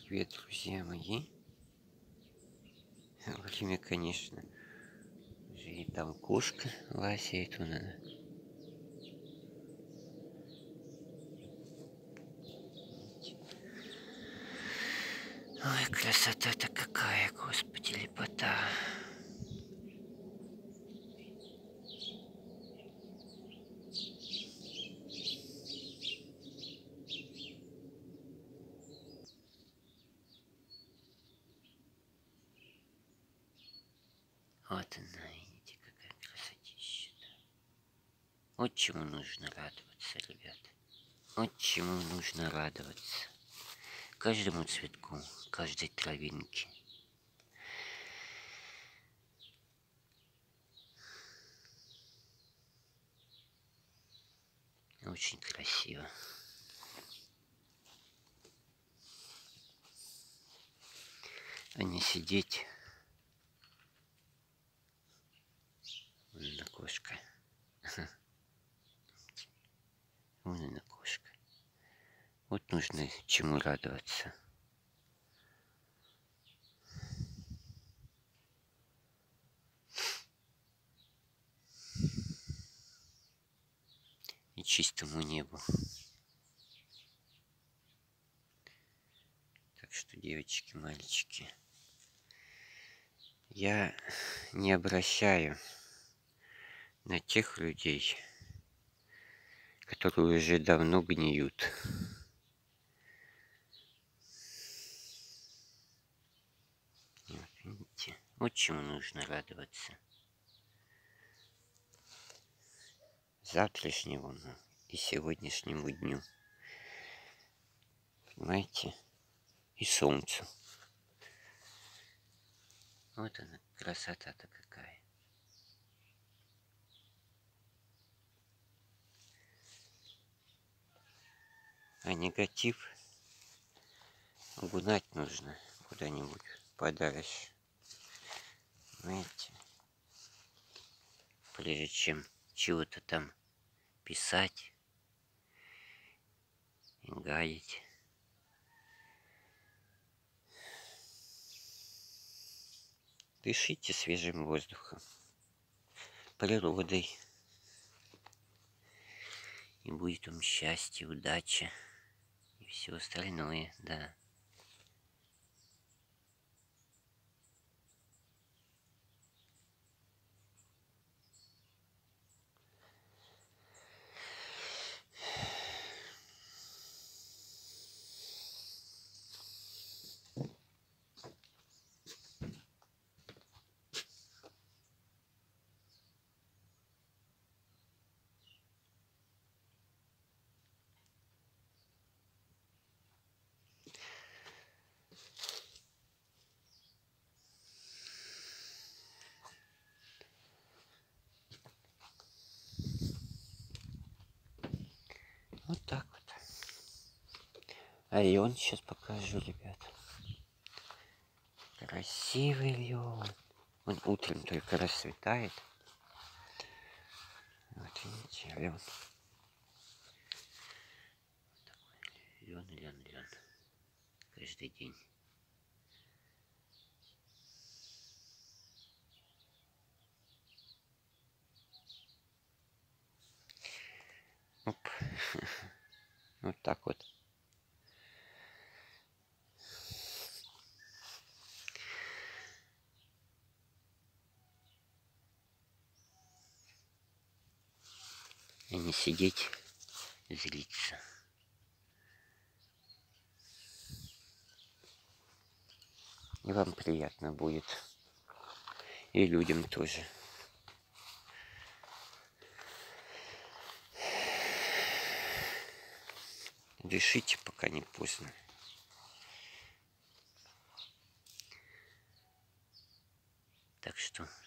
Привет, друзья мои. Время, конечно, же и там кошка лазит, вон она. Ой, красота-то какая, господи, лепота. Вот она, видите, какая красотища-то. Вот чему нужно радоваться, ребят. Вот чему нужно радоваться. Каждому цветку, каждой травинке. Очень красиво. А не сидеть. Вон она кошка. Вон она кошка. Вот нужно чему радоваться. И чистому небу. Так что, девочки, мальчики, я не обращаю на тех людей, которые уже давно гниют. Вот видите, вот чему нужно радоваться. Завтрашнему и сегодняшнему дню. Понимаете? И солнцу. Вот она, красота-то какая. А негатив гнать нужно куда-нибудь подальше. Понимаете? Прежде чем чего-то там писать и гадить. Дышите свежим воздухом, природой. И будет вам счастье, удача и все остальное, да. Вот так вот. А лен сейчас покажу, ребят. Красивый лен. Он утром только расцветает. Вот видите, лен. Лен. Каждый день. Оп. Вот так вот. И не сидеть, злиться. И вам приятно будет. И людям тоже. Дышите, пока не поздно. Так что